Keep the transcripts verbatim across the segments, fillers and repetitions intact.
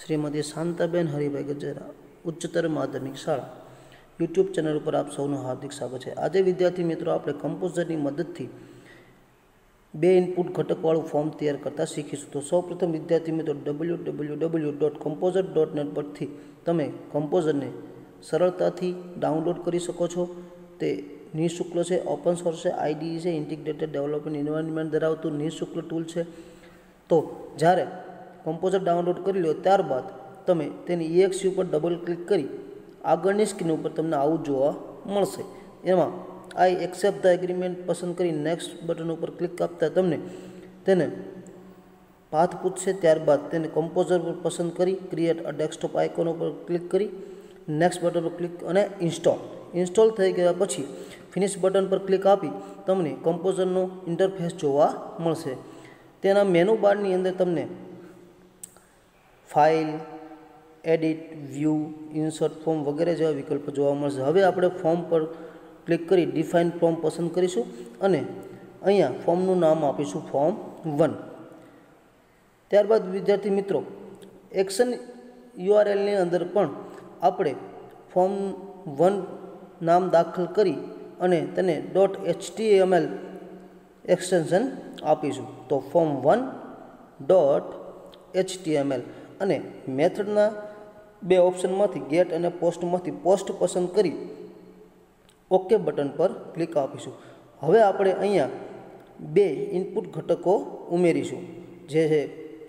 श्रीमती शांताबेन हरिभाई गजेरा उच्चतर माध्यमिक शाळा यूट्यूब चैनल पर आप सौનું हार्दिक स्वागत है। आज विद्यार्थी मित्रों આપણે કમ્પોઝરની મદદથી બે ઇનપુટ ઘટકવાળું ફોર્મ તૈયાર કરતા શીખીશું। તો સૌપ્રથમ વિદ્યાર્થી મિત્રો W W W dot Kompozer dot net પરથી તમે કમ્પોઝરને સરળતાથી ડાઉનલોડ કરી શકો છો। તે નિઃશુલ્ક છે, ઓપન સોર્સ છે, આઈડીઈ છે, ઇન્ટિગ્રેટેડ ડેવલપમેન્ટ એન્વાયરમેન્ટ ધરાવતું નિઃશુલ્ક ટૂલ છે। તો જ્યારે કમ્પોઝર ડાઉનલોડ કરી લો ત્યારબાદ તમે તેની ઈએક્સી ઉપર ડબલ ક્લિક કરી આગળની સ્ક્રીન ઉપર તમને આવું જોવા મળશે। એમાં આઈ એક્સેપ્ટ ધ એગ્રીમેન્ટ પસંદ કરી નેક્સ્ટ બટન ઉપર ક્લિક આપતા તમને તેને પાથ પૂછશે। ત્યારબાદ તેને કમ્પોઝર પર પસંદ કરી ક્રિએટ અ ડેસ્કટોપ આઇકોન ઉપર ક્લિક કરી નેક્સ્ટ બટન પર ક્લિક અને ઇન્સ્ટોલ ઇન્સ્ટોલ થઈ ગયા પછી ફિનિશ બટન પર ક્લિક આપી તમને કમ્પોઝરનો ઇન્ટરફેસ જોવા મળશે। તેના મેનુ બારની અંદર તમને file, edit, view, insert form વગેરે જેવા વિકલ્પો જોવા મળશે। હવે આપણે ફોર્મ પર ક્લિક કરી ડિફાઇન ફોર્મ પસંદ કરીશું અને અહીંયા ફોર્મનું નામ આપીશું ફોર્મ વન। ત્યારબાદ વિદ્યાર્થી મિત્રો એક્શન યુઆરએલની અંદર પણ આપણે ફોર્મ વન નામ દાખલ કરી અને તેને ડોટ એચટીએમએલ એક્સટેન્શન આપીશું। તો ફોર્મ વન ડોટ એચટીએમએલ અને મેથડના બે ઓપ્શનમાંથી ગેટ અને પોસ્ટમાંથી પોસ્ટ પસંદ કરી ઓકે બટન પર ક્લિક આપીશું। હવે આપણે અહીંયા બે ઇનપુટ ઘટકો ઉમેરીશું જે છે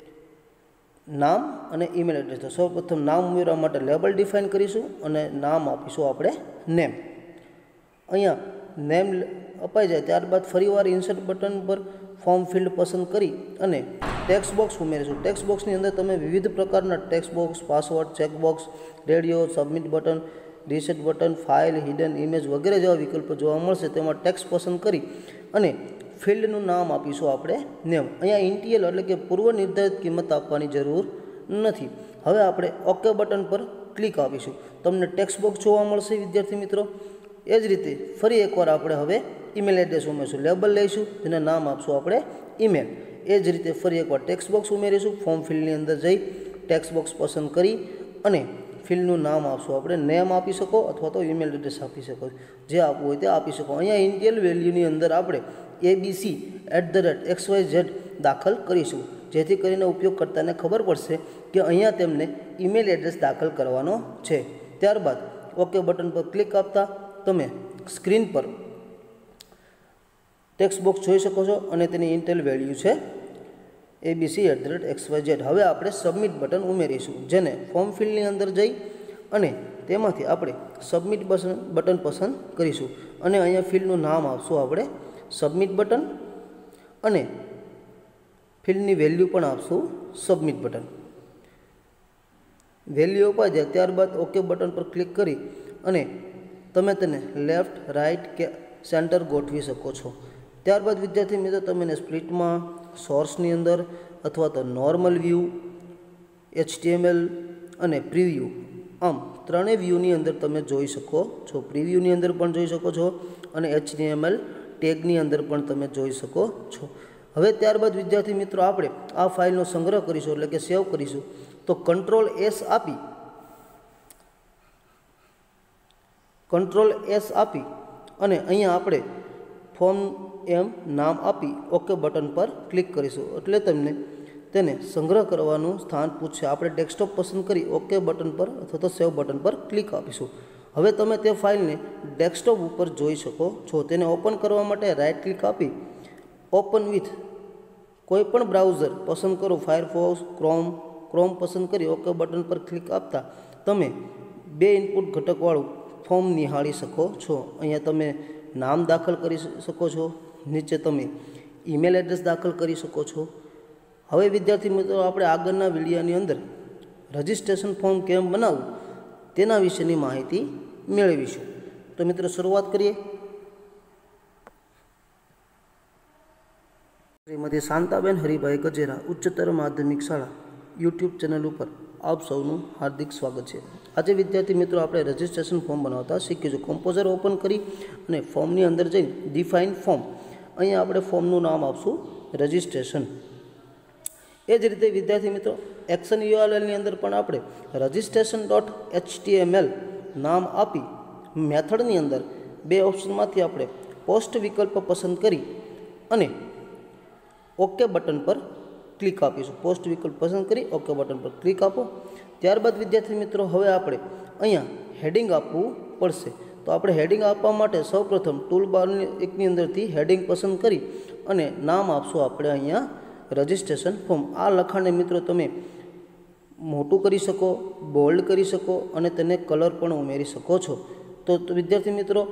નામ અને ઈમેલ એડ્રેસ। તો સૌપ્રથમ નામ ઉમેરવા માટે લેબલ ડિફાઇન કરીશું અને નામ આપીશું આપણે નેમ। અહીંયા નેમ અપાઈ જાય ત્યારબાદ ફરીવાર ઇન્સર્ટ બટન પર ફોર્મ ફિલ્ડ પસંદ કરી અને ટેક્સ્ટ બોક્સ ઉમેરીશું। ટેક્સ્ટ બોક્સની અંદર તમે વિવિધ પ્રકારના text box, password, checkbox, radio, submit button, reset button, file, hidden image વગેરે જેવા વિકલ્પો જોવા મળશે। તેમાં ટેક્સ્ટ પસંદ કરી અને ફિલ્ડનું નામ આપીશું આપણે નેમ। અહીંયા ઇન્ટિયલ એટલે કે પૂર્વ નિર્ધારિત કિંમત આપવાની જરૂર નથી। હવે આપણે ઓકે બટન પર ક્લિક આપીશું, તમને ટેક્સ્ટ બોક્સ જોવા મળશે વિદ્યાર્થી મિત્રો। એ જ રીતે ફરી એકવાર આપણે હવે ઈમેલ એડ્રેસ ઉમેરીશું, લેબલ લઈશું, જેને નામ આપશું આપણે ઈમેલ। એ જ રીતે ફરી એકવાર ટેક્સ્ટ બોક્સ ઉમેરીશું, ફોર્મ ફિલ્ડની અંદર જઈ ટેક્સ્ટ બોક્સ પસંદ કરી અને ફિલ્ડનું નામ આપશું આપણે નેમ આપી શકો અથવા તો ઈમેલ એડ્રેસ આપી શકો, જે આપવું હોય તે આપી શકો। અહીંયા ઇન્ટિયલ વેલ્યુની અંદર આપણે ABC at the rate X Y Z દાખલ કરીશું, જેથી કરીને ઉપયોગકર્તાને ખબર પડશે કે અહીંયા તેમને ઈમેલ એડ્રેસ દાખલ કરવાનો છે। ત્યારબાદ ઓકે બટન પર ક્લિક આપતા તમે સ્ક્રીન પર ટેક્સ્ટ બોક્સ જોઈ શકો છો અને તેની ઇન્ટેલ વેલ્યુ છે ABC at the rate X Y Z. હવે આપણે સબમિટ બટન ઉમેરીશું, જેને ફોર્મ ફિલ્ડની અંદર જઈ અને તેમાંથી આપણે સબમિટ બટન પસંદ કરીશું અને અહીંયા ફિલ્ડનું નામ આપશું આપણે સબમિટ બટન અને ફિલ્ડની વેલ્યુ પણ આપશું સબમિટ બટન। વેલ્યુ અપાઈ જાય ત્યારબાદ ઓકે બટન પર ક્લિક કરી અને તમે તેને લેફ્ટ, રાઇટ કે સેન્ટર ગોઠવી શકો છો। ત્યારબાદ વિદ્યાર્થી મિત્રો તમે એને સ્પ્લિટમાં, સોર્સની અંદર અથવા તો નોર્મલ વ્યૂ, એચટીએમએલ અને પ્રિવ્યૂ આમ ત્રણેય વ્યૂની અંદર તમે જોઈ શકો છો। પ્રિવ્યૂની અંદર પણ જોઈ શકો છો અને એચટીએમએલ ટેગની અંદર પણ તમે જોઈ શકો છો। હવે ત્યારબાદ વિદ્યાર્થી મિત્રો આપણે આ ફાઇલનો સંગ્રહ કરીશું એટલે કે સેવ કરીશું। તો કંટ્રોલ એસ આપી કંટ્રોલ એસ આપી અને અહીંયા આપણે ફોર્મ એમ નામ આપી ઓકે બટન પર ક્લિક કરીશું એટલે તમને તેને સંગ્રહ કરવાનું સ્થાન પૂછશે। આપણે ડેસ્કટોપ પસંદ કરી ઓકે બટન પર અથવા તો સેવ બટન પર ક્લિક આપીશું। હવે તમે તે ફાઇલને ડેસ્કટોપ ઉપર જોઈ શકો છો। તેને ઓપન કરવા માટે રાઇટ ક્લિક આપી ઓપન વિથ કોઈ પણ બ્રાઉઝર પસંદ કરો, ફાયરફોક્સ, ક્રોમ ક્રોમ પસંદ કરી ઓકે બટન પર ક્લિક આપતા તમે બે ઇનપુટ ઘટકવાળું ફોર્મ નિહાળી શકો છો। અહીંયા તમે નામ દાખલ કરી શકો છો, નીચે તમે ઈમેલ એડ્રેસ દાખલ કરી શકો છો। હવે વિદ્યાર્થી મિત્રો આપણે આગળના વિડીયોની અંદર રજિસ્ટ્રેશન ફોર્મ કેમ બનાવવું તેના વિશેની માહિતી મેળવીશું। તો મિત્રો શરૂઆત કરીએ। શ્રીમતી શાંતાબેન હરિભાઈ ગજેરા ઉચ્ચતર માધ્યમિક શાળા યુટ્યુબ ચેનલ ઉપર આપ સૌનું હાર્દિક સ્વાગત છે। આજે વિદ્યાર્થી મિત્રો આપણે રજિસ્ટ્રેશન ફોર્મ બનાવતા શીખીશું। કમ્પોઝર ઓપન કરી અને ફોર્મની અંદર જઈને ડિફાઇન ફોર્મ, અહીંયા આપણે ફોર્મનું નામ આપશું રજિસ્ટ્રેશન। એ જ રીતે વિદ્યાર્થી મિત્રો એક્શન યુઆરએલની અંદર પણ આપણે રજિસ્ટ્રેશન ડોટ એચટીએમએલ નામ આપી મેથડની અંદર બે ઓપ્શનમાંથી આપણે પોસ્ટ વિકલ્પ પસંદ કરી અને ઓકે બટન પર ક્લિક આપીશું. પોસ્ટ વિકલ્પ પસંદ કરી ઓકે બટન પર ક્લિક આપો. ત્યારબાદ વિદ્યાર્થી મિત્રો હવે આપણે અહીંયા હેડિંગ આપવું પડશે. તો આપણે હેડિંગ આપવા માટે સૌપ્રથમ ટૂલ બારની એકની અંદરથી હેડિંગ પસંદ કરી અને નામ આપશું આપણે અહીંયા રજિસ્ટ્રેશન ફોર્મ. આ લખાણને મિત્રો તમે મોટું કરી શકો, બોલ્ડ કરી શકો અને તેને કલર પણ ઉમેરી શકો છો. તો વિદ્યાર્થી મિત્રો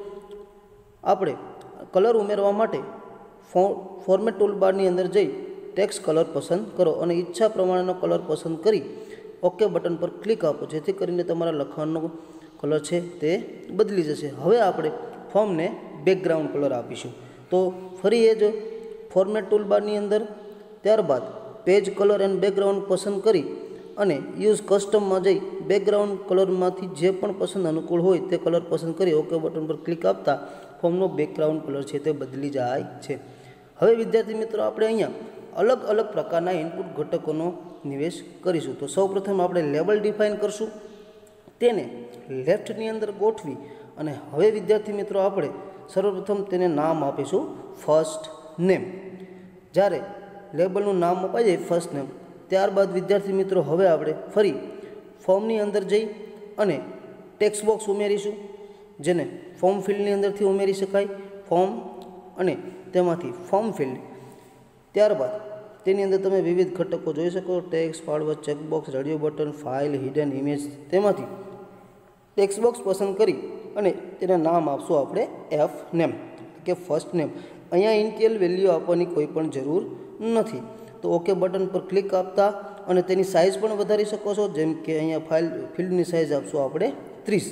આપણે કલર ઉમેરવા માટે ફો ફોર્મેટ ટૂલ બારની અંદર જઈ ટેક્સ્ટ કલર પસંદ કરો અને ઈચ્છા પ્રમાણેનો કલર પસંદ કરી ઓકે બટન પર ક્લિક આપો, જેથી કરીને તમારા લખાણનો કલર છે તે બદલી જશે. હવે આપણે ફોર્મને બેકગ્રાઉન્ડ કલર આપીશું. તો ફરી એ જ ફોર્મેટ ટૂલ બારની અંદર ત્યારબાદ પેજ કલર એન્ડ બેકગ્રાઉન્ડ પસંદ કરી અને યુઝ કસ્ટમમાં જઈ બેકગ્રાઉન્ડ કલરમાંથી જે પણ પસંદ અનુકૂળ હોય તે કલર પસંદ કરી ઓકે બટન પર ક્લિક આપતા ફોર્મનો બેકગ્રાઉન્ડ કલર છે તે બદલી જાય છે. હવે વિદ્યાર્થી મિત્રો આપણે અહીંયા અલગ અલગ પ્રકારના ઇનપુટ ઘટકોનો નિવેશ કરીશું. તો સૌપ્રથમ આપણે લેબલ ડિફાઇન કરશું, તેને લેફ્ટની અંદર ગોઠવી અને હવે વિદ્યાર્થી મિત્રો આપણે સર્વપ્રથમ તેને નામ આપીશું ફર્સ્ટ નેમ. જ્યારે લેબલનું નામ અપાઈ જાય ફર્સ્ટ નેમ, ત્યારબાદ વિદ્યાર્થી મિત્રો હવે આપણે ફરી ફોર્મની અંદર જઈ અને ટેક્સ્ટ બોક્સ ઉમેરીશું, જેને ફોર્મ ફિલ્ડની અંદરથી ઉમેરી શકાય. ફોર્મ અને તેમાંથી ફોર્મ ફિલ્ડ, ત્યારબાદ તેની અંદર તમે વિવિધ ઘટકો જોઈ શકો, ટેક્સ્ટ, ફાળવત, checkbox, radio button, file, hidden image. તેમાંથી ટેક્સ્ટ બોક્સ પસંદ કરી અને તેને નામ આપશું આપણે એફ નેમ કે ફર્સ્ટ નેમ. અહીંયા ઇન્ટિયલ વેલ્યુ આપવાની કોઈ પણ જરૂર નથી. તો ઓકે બટન પર ક્લિક આપતા અને તેની સાઇઝ પણ વધારી શકો છો, જેમ કે અહીંયા ફાઇલ ફિલ્ડની સાઇઝ આપશું આપણે ત્રીસ.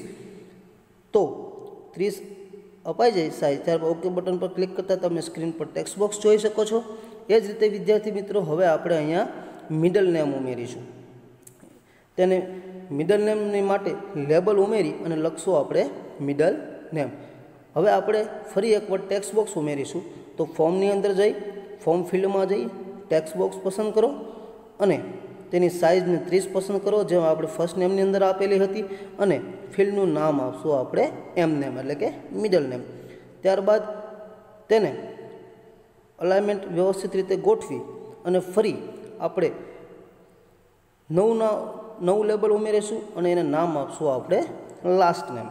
તો ત્રીસ અપાઈ જાય સાઇઝ, ત્યારબાદ ઓકે બટન પર ક્લિક કરતાં તમે સ્ક્રીન પર ટેક્સ્ટ બોક્સ જોઈ શકો છો. એ જ રીતે વિદ્યાર્થી મિત્રો હવે આપણે અહીંયા મિડલ નેમ ઉમેરીશું. તેને મિડલ નેમની માટે લેબલ ઉમેરી અને લખશું આપણે મિડલ નેમ. હવે આપણે ફરી એકવાર ટેક્સ્ટ બોક્સ ઉમેરીશું. તો ફોર્મની અંદર જઈ ફોર્મ ફિલ્ડમાં જઈ ટેક્સ્ટ બોક્સ પસંદ કરો અને તેની સાઇઝને ત્રીસ પસંદ કરો, જેમ આપણે ફર્સ્ટ નેમની અંદર આપેલી હતી, અને ફિલ્ડનું નામ આપશું આપણે એમ નેમ એટલે કે મિડલ નેમ. ત્યારબાદ તેને અલાઇનમેન્ટ વ્યવસ્થિત રીતે ગોઠવી અને ફરી આપણે નવું નવું લેબલ ઉમેરીશું અને એને નામ આપશું આપણે લાસ્ટ નેમ.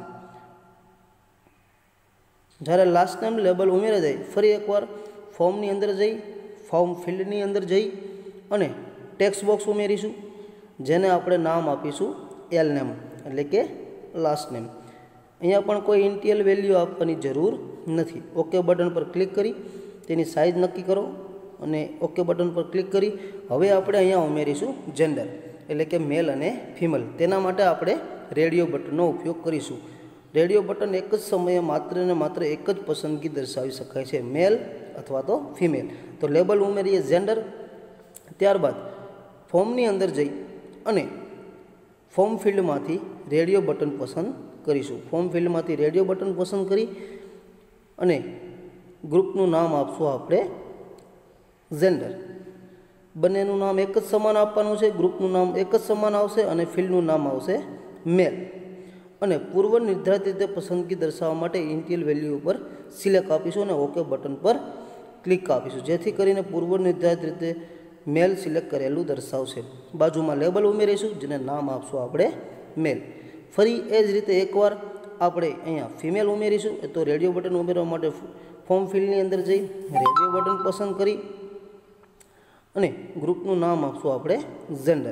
જ્યારે લાસ્ટ નેમ લેબલ ઉમેરાઈ જાય ફરી એકવાર ફોર્મની અંદર જઈ ફોર્મ ફિલ્ડની અંદર જઈ અને ટેક્સ્ટ બોક્સ ઉમેરીશું, જેને આપણે નામ આપીશું એલ નેમ એટલે કે લાસ્ટ નેમ. અહીંયા પણ કોઈ ઇન્ટિયલ વેલ્યુ આપવાની જરૂર નથી. ઓકે બટન પર ક્લિક કરી તેની સાઇઝ નક્કી કરો અને ઓકે બટન પર ક્લિક કરી હવે આપણે અહીંયા ઉમેરીશું જેન્ડર એટલે કે મેલ અને ફિમેલ. તેના માટે આપણે રેડિયો બટનનો ઉપયોગ કરીશું. રેડિયો બટન એક જ સમયે માત્ર ને માત્ર એક જ પસંદગી દર્શાવી શકાય છે, મેલ અથવા તો ફિમેલ. તો લેબલ ઉમેરીએ જેન્ડર. ત્યારબાદ ફોર્મની અંદર જઈ અને ફોર્મ ફિલ્ડમાંથી રેડિયો બટન પસંદ કરીશું. ફોર્મ ફિલ્ડમાંથી રેડિયો બટન પસંદ કરી અને ગ્રુપનું નામ આપશું આપણે જેન્ડર. બંનેનું નામ એક જ સમાન આપવાનું છે. ગ્રુપનું નામ એક જ સમાન આવશે અને ફિલ્ડનું નામ આવશે મેલ. અને પૂર્વ નિર્ધારિત રીતે પસંદગી દર્શાવવા માટે ઇન્ટિયલ વેલ્યુ ઉપર સિલેક્ટ આપીશું અને ઓકે બટન પર ક્લિક આપીશું, જેથી કરીને પૂર્વ નિર્ધારિત રીતે મેલ સિલેક્ટ કરેલું દર્શાવશે. બાજુમાં લેબલ ઉમેરીશું, જેને નામ આપશું આપણે મેલ. ફરી એ જ રીતે એકવાર આપણે અહીંયા ફિમેલ ઉમેરીશું. તો રેડિયો બટન ઉમેરવા માટે ફોર્મ ફિલ્ડની અંદર જઈ રેડિયો બટન પસંદ કરી અને ગ્રુપનું નામ આપશું આપણે જેન્ડર.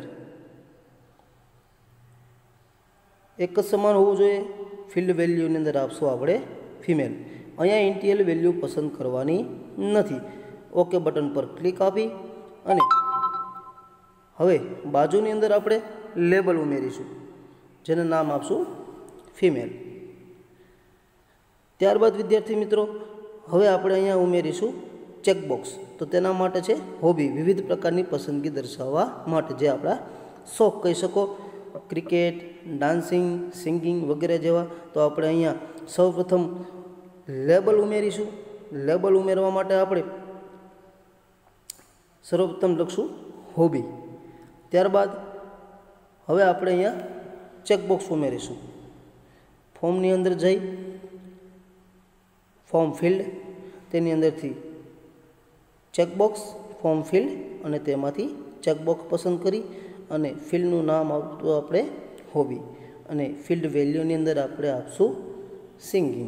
એક જ સમાન હોવું જોઈએ. ફિલ્ડ વેલ્યુની અંદર આપશું આપણે ફિમેલ. અહીંયા ઇન્ટિયલ વેલ્યુ પસંદ કરવાની નથી. ઓકે બટન પર ક્લિક આપી અને હવે બાજુની અંદર આપણે લેબલ ઉમેરીશું, જેને નામ આપશું ફિમેલ. ત્યારબાદ વિદ્યાર્થી મિત્રો હવે આપણે અહીંયા ઉમેરીશું ચેકબોક્સ. તો તેના માટે છે હોબી, વિવિધ પ્રકારની પસંદગી દર્શાવવા માટે, જે આપણા શોખ કહી શકો, ક્રિકેટ, ડાન્સિંગ, સિંગિંગ વગેરે જેવા. તો આપણે અહીંયા સૌપ્રથમ લેબલ ઉમેરીશું. લેબલ ઉમેરવા માટે આપણે સર્વપ્રથમ લખશું હોબી. ત્યારબાદ હવે આપણે અહીંયા ચેકબોક્સ ઉમેરીશું. ફોર્મની અંદર જઈ ફોર્મ ફિલ્ડ, તેની અંદરથી ચેકબોક્સ, ફોર્મ ફિલ્ડ અને તેમાંથી ચેકબોક્સ પસંદ કરી અને ફિલ્ડનું નામ આપતું આપણે હોબી અને ફિલ્ડ વેલ્યુની અંદર આપણે આપશું સિંગિંગ.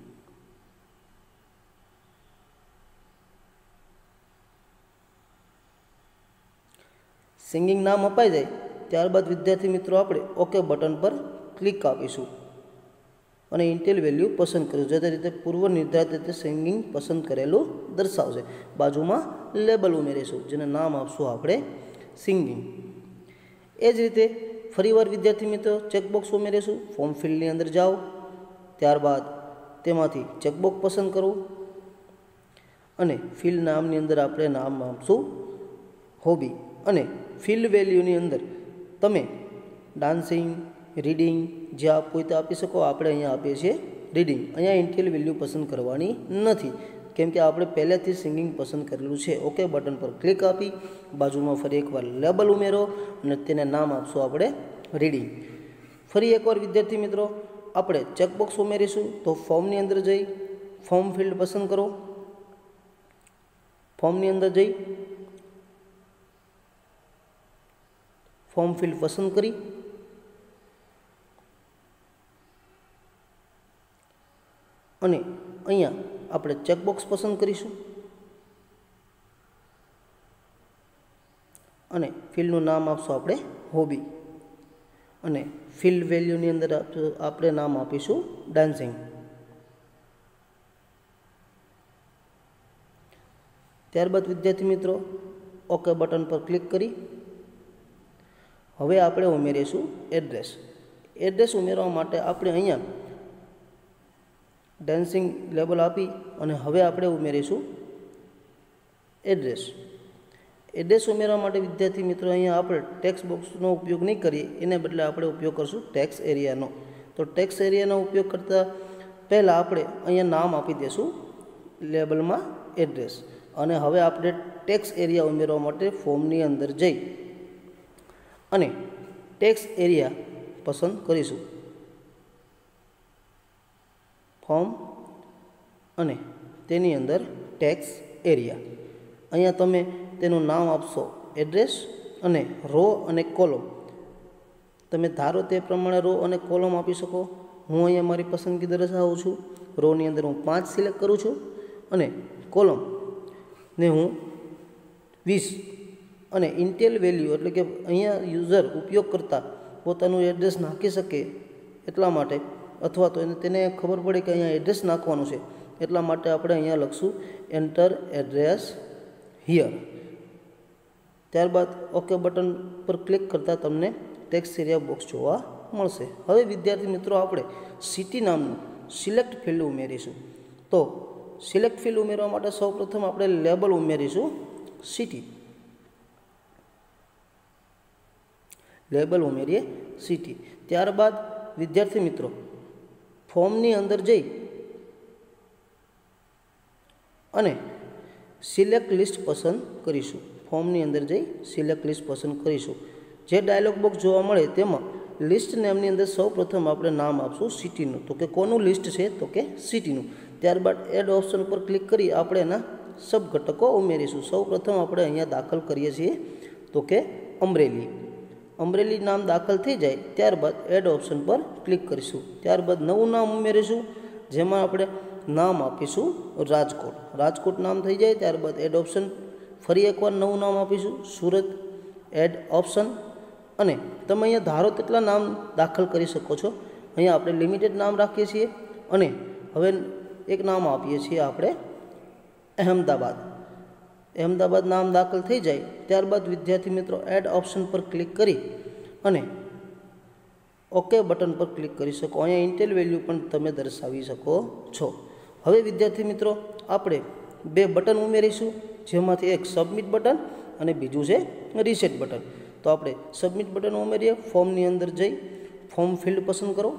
સિંગિંગ નામ અપાઈ જાય ત્યારબાદ વિદ્યાર્થી મિત્રો આપણે ઓકે બટન પર ક્લિક આપીશું અને ઇન્ટેલ વેલ્યુ પસંદ કરીશું. જે રીતે પૂર્વ નિર્ધારિત રીતે સિંગિંગ પસંદ કરેલું દર્શાવશે. બાજુમાં લેબલ ઉમેરીશું જેને નામ આપશું આપણે સિંગિંગ. એ જ રીતે ફરીવાર વિદ્યાર્થી મિત્રો ચેકબોક્સ ઉમેરીશું. ફોર્મ ફિલ્ડની અંદર જાઓ, ત્યારબાદ તેમાંથી ચેકબોક્સ પસંદ કરવું અને ફિલ્ડ નામની અંદર આપણે નામ આપશું હોબી અને ફિલ્ડ વેલ્યુની અંદર તમે ડાન્સિંગ, રીડિંગ જે આપવું હોય તે આપી શકો. આપણે અહીંયા આપીએ છીએ રીડિંગ. અહીંયા ઇન્ટેલ વેલ્યુ પસંદ કરવાની નથી કેમ કે આપણે પહેલેથી સિંગિંગ પસંદ કરેલું છે. ઓકે બટન પર ક્લિક આપી બાજુમાં ફરી એકવાર લેબલ ઉમેરો અને તેને નામ આપશું આપણે રીડિંગ. ફરી એકવાર વિદ્યાર્થી મિત્રો આપણે ચેકબોક્સ ઉમેરીશું. તો ફોર્મની અંદર જઈ ફોર્મ ફિલ્ડ પસંદ કરો. ફોર્મની અંદર જઈ ફોર્મ ફિલ્ડ પસંદ કરી અને અહીંયા આપણે ચેકબોક્સ પસંદ કરીશું અને ફિલ્ડનું નામ આપશું આપણે હોબી અને ફિલ્ડ વેલ્યુની અંદર આપણે નામ આપીશું ડાન્સિંગ. ત્યારબાદ વિદ્યાર્થી મિત્રો ઓકે બટન પર ક્લિક કરી હવે આપણે ઉમેરીશું એડ્રેસ. એડ્રેસ ઉમેરવા માટે આપણે અહીંયા ડાન્સિંગ લેબલ આપી અને હવે આપણે ઉમેરીશું એડ્રેસ. એડ્રેસ ઉમેરવા માટે વિદ્યાર્થી મિત્રો અહીંયા આપણે ટેક્સ્ટ બોક્સનો ઉપયોગ નહીં કરીએ, એને બદલે આપણે ઉપયોગ કરીશું ટેક્સ્ટ એરિયાનો. તો ટેક્સ્ટ એરિયાનો ઉપયોગ કરતાં પહેલાં આપણે અહીંયા નામ આપી દઈશું લેબલમાં એડ્રેસ અને હવે આપણે ટેક્સ્ટ એરિયા ઉમેરવા માટે ફોર્મની અંદર જઈ અને ટેક્સ્ટ એરિયા પસંદ કરીશું. ફોર્મ અને તેની અંદર ટેક્સ્ટ એરિયા. અહીંયા તમે તેનું નામ આપશો એડ્રેસ અને રો અને કોલમ. તમે ધારો તે પ્રમાણે રો અને કોલમ આપી શકો. હું અહીંયા મારી પસંદગી દર્શાવું છું. રોની અંદર હું પાંચ સિલેક્ટ કરું છું અને કોલમને હું વીસ અને ઇન્ટેલ વેલ્યુ એટલે કે અહીંયા યુઝર ઉપયોગ કરતા પોતાનું એડ્રેસ નાખી શકે એટલા માટે અથવા તો તેને ખબર પડે કે અહીંયા એડ્રેસ નાખવાનું છે એટલા માટે આપણે અહીંયા લખશું એન્ટર એડ્રેસ હિયર. ત્યારબાદ ઓકે બટન પર ક્લિક કરતાં તમને ટેક્સ્ટ એરિયા બોક્સ જોવા મળશે. હવે વિદ્યાર્થી મિત્રો આપણે સિટી નામનું સિલેક્ટ ફિલ્ડ ઉમેરીશું. તો સિલેક્ટ ફિલ્ડ ઉમેરવા માટે સૌપ્રથમ આપણે લેબલ ઉમેરીશું સિટી. લેબલ ઉમેરીએ સિટી. ત્યારબાદ વિદ્યાર્થી મિત્રો ફોર્મની અંદર જઈ અને સિલેક્ટ લિસ્ટ પસંદ કરીશું. ફોર્મની અંદર જઈ સિલેક્ટ લિસ્ટ પસંદ કરીશું. જે ડાયલોગ બોક્સ જોવા મળે તેમાં લિસ્ટ નેમની અંદર સૌ પ્રથમ આપણે નામ આપશું સિટીનું. તો કે કોનું લિસ્ટ છે? તો કે સિટીનું. ત્યારબાદ એડ ઓપ્શન પર ક્લિક કરી આપણે એના સબ ઘટકો ઉમેરીશું. સૌ પ્રથમ આપણે અહીંયા દાખલ કરીએ છીએ તો કે અમરેલી. અમરેલી નામ દાખલ થઈ જાય ત્યારબાદ એડ ઓપ્શન પર ક્લિક કરીશું. ત્યારબાદ નવું નામ ઉમેરીશું જેમાં આપણે નામ આપીશું રાજકોટ. રાજકોટ નામ થઈ જાય ત્યારબાદ એડ ઓપ્શન ફરી એકવાર નવું નામ આપીશું સુરત. એડ ઓપ્શન અને તમે અહીંયા ધારો તેટલા નામ દાખલ કરી શકો છો. અહીંયા આપણે લિમિટેડ નામ રાખીએ છીએ અને હવે એક નામ આપીએ છીએ આપણે અહેમદાબાદ. અહેમદાબાદ નામ દાખલ થઈ જાય ત્યારબાદ વિદ્યાર્થી મિત્રો એડ ઓપ્શન પર ક્લિક કરી અને ઓકે બટન પર ક્લિક કરી શકો. અહીંયા ઇન્ટેલ વેલ્યુ પણ તમે દર્શાવી શકો છો. હવે વિદ્યાર્થી મિત્રો આપણે બે બટન ઉમેરીશું જેમાંથી એક સબમિટ બટન અને બીજું છે રીસેટ બટન. તો આપણે સબમિટ બટન ઉમેરીએ. ફોર્મની અંદર જઈ ફોર્મ ફિલ્ડ પસંદ કરો.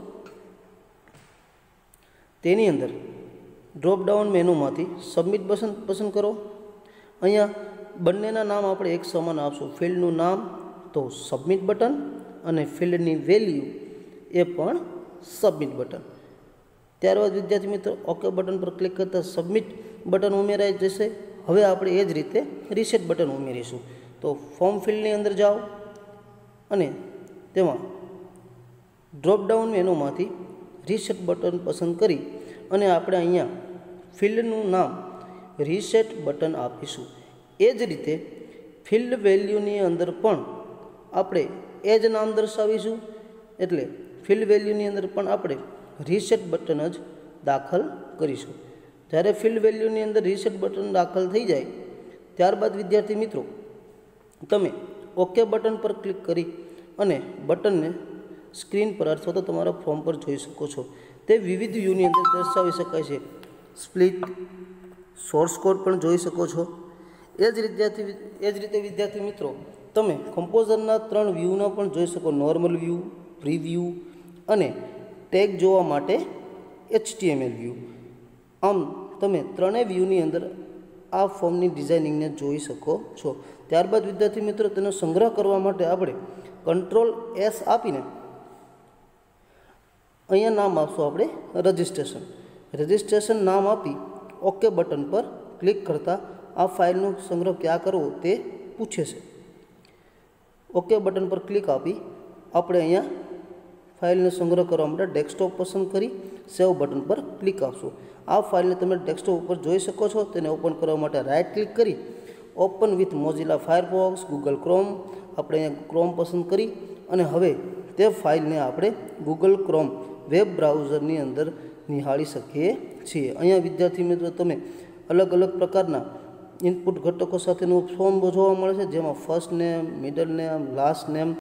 તેની અંદર ડ્રોપ ડાઉન મેનુમાંથી સબમિટ પસંદ પસંદ કરો. અહીંયા બંનેના નામ આપણે એક સમાન આપશું. ફિલ્ડનું નામ તો સબમિટ બટન અને ફિલ્ડની વેલ્યુ એ પણ સબમિટ બટન. ત્યારબાદ વિદ્યાર્થી મિત્રો ઓકે બટન પર ક્લિક કરતાં સબમિટ બટન ઉમેરાઈ જશે. હવે આપણે એ જ રીતે રીસેટ બટન ઉમેરીશું. તો ફોર્મ ફિલ્ડની અંદર જાઓ અને તેમાં ડ્રોપડાઉન મેનુમાંથી રીસેટ બટન પસંદ કરી અને આપણે અહીંયા ફિલ્ડનું નામ રીસેટ બટન આપીશું. એ જ રીતે ફિલ્ડ વેલ્યુની અંદર પણ આપણે એ જ નામ દર્શાવીશું. એટલે ફિલ્ડ વેલ્યુની અંદર પણ આપણે રીસેટ બટન જ દાખલ કરીશું. જ્યારે ફિલ્ડ વેલ્યુની અંદર રીસેટ બટન દાખલ થઈ જાય ત્યારબાદ વિદ્યાર્થી મિત્રો તમે ઓકે બટન પર ક્લિક કરી અને બટનને સ્ક્રીન પર અથવા તો તમારા ફોર્મ પર જોઈ શકો છો. તે વિવિધ વ્યૂની અંદર દર્શાવી શકાય છે. સ્પ્લિટ, સોર્સ કોડ પણ જોઈ શકો છો. એ જ વિદ્યાર્થી એ જ રીતે વિદ્યાર્થી મિત્રો તમે કમ્પોઝરના ત્રણ વ્યૂના પણ જોઈ શકો. નોર્મલ વ્યૂ, પ્રીવ્યૂ અને ટેગ જોવા માટે એચટીએમએલ વ્યૂ. આમ તમે ત્રણેય વ્યૂની અંદર આ ફોર્મની ડિઝાઇનિંગને જોઈ શકો છો. ત્યારબાદ વિદ્યાર્થી મિત્રો તેનો સંગ્રહ કરવા માટે આપણે કંટ્રોલ એસ આપીને અહીંયા નામ આપશું આપણે રજિસ્ટ્રેશન. રજિસ્ટ્રેશન નામ આપી ઓકે બટન પર ક્લિક કરતાં આ ફાઇલનો સંગ્રહ ક્યાં કરવો તે પૂછે છે. ઓકે બટન પર ક્લિક આપી આપણે અહીંયા ફાઇલનો સંગ્રહ કરવા માટે ડેસ્કટોપ પસંદ કરી સેવ બટન પર ક્લિક આપશું. આ ફાઇલને તમે ડેસ્કટોપ ઉપર જોઈ શકો છો. તેને ઓપન કરવા માટે રાઇટ ક્લિક કરી open with Mozilla Firefox, Google Chrome આપણે અહીંયા ક્રોમ પસંદ કરી અને હવે તે ફાઇલને આપણે ગૂગલ ક્રોમ વેબ બ્રાઉઝરની અંદર નિહાળી શકીએ છીએ. અહીંયા વિદ્યાર્થી મિત્રો તમે અલગ અલગ પ્રકારના ઇનપુટ ઘટકો સાથેનું ફોર્મ જોવા મળે છે, જેમાં first name, middle name, last name